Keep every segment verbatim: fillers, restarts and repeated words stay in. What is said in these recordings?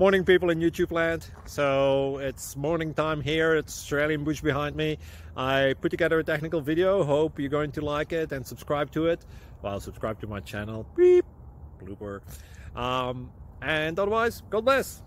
Morning, people in YouTube land. So it's morning time here. It's Australian bush behind me. I put together a technical video. Hope you're going to like it and subscribe to it. Well, subscribe to my channel. Beep. Blooper. Um, and otherwise, God bless.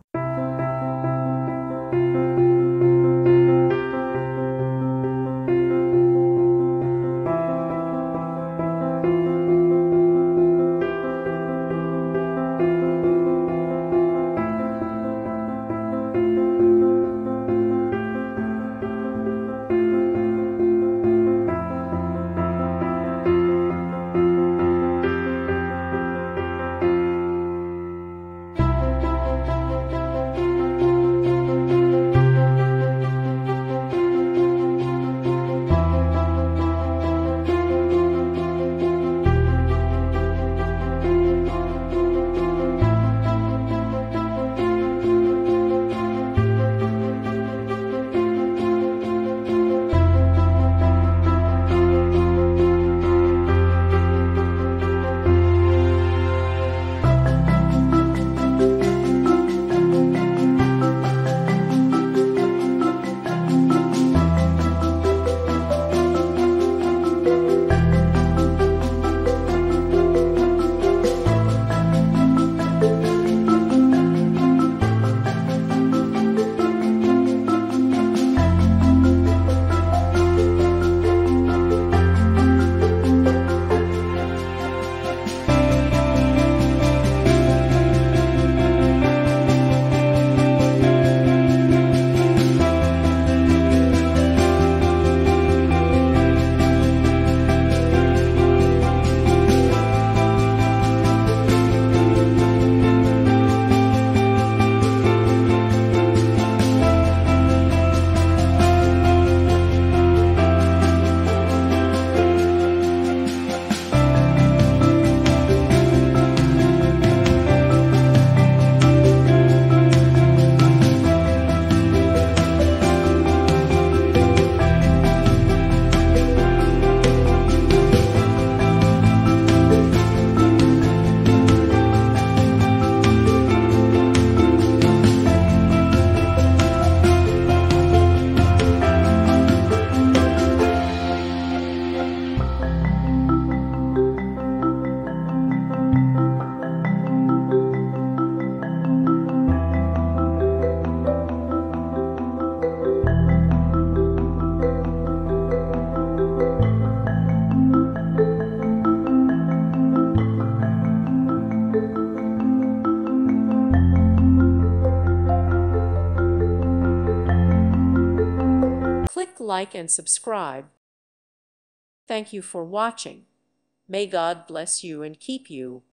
Click like and subscribe. Thank you for watching. May God bless you and keep you.